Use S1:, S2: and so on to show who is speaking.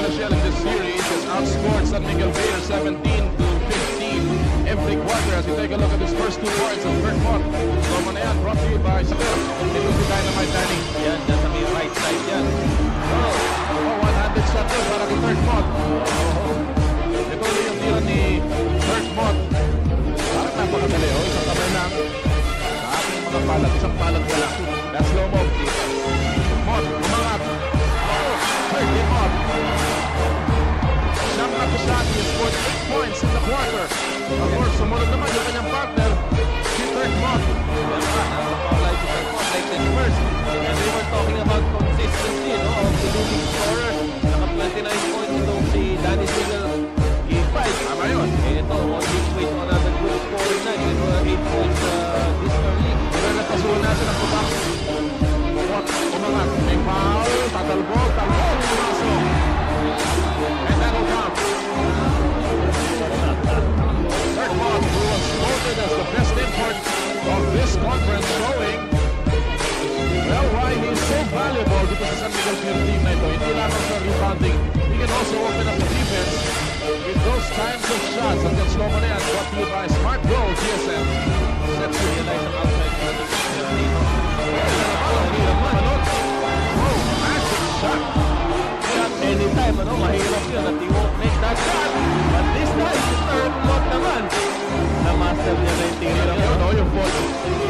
S1: Shell in this series has outscored San Miguel Beer 17-15 every quarter. As we take a look at his first 2 points of third Mott. So Manayan brought to you by Shell. It was the dynamite Danny.
S2: Yan, nasa may right side yan.
S1: One-handed shot doon para kay third Mott. Ito ulit yung tira ni third Mott. Parang napakadali. Isang kamay lang. Sa ating mga palag, isang palag wala. That's slow mo. Mott, umangat. Terquin Mott. Siyang shot, he scored 8 points in the quarter. Of course, sumunod naman yung kanyang partner, si third Mott.
S2: Like this first. And we were talking about consistency, no, of the leading scorer. Naka 29 points itong si San Miguel.
S1: Tama yun.
S2: Eh, ito, on his way to another good scoring night. Ito, 8 points this early.
S1: Pero napasuhan natin ang putang. Mott, umangat. May foul, tatalbog, pumasok. And that'll count. Third Mott, who was voted as the best import of this conference, showing well why he's so valuable dito sa San Miguel Beer team na ito. Hindi lamang sa rebounding, he can also open up the defense with those kinds of shots. At yan, slow mo na yan, brought to you by Smart Goal, GSM. Let's realize ang outside shot. Oh, magic shot.
S2: Anytime, ano, mahirap yun at he won't make that shot. But this time, si third Mott naman. Na-master niya na yung tingin.
S1: Yung 4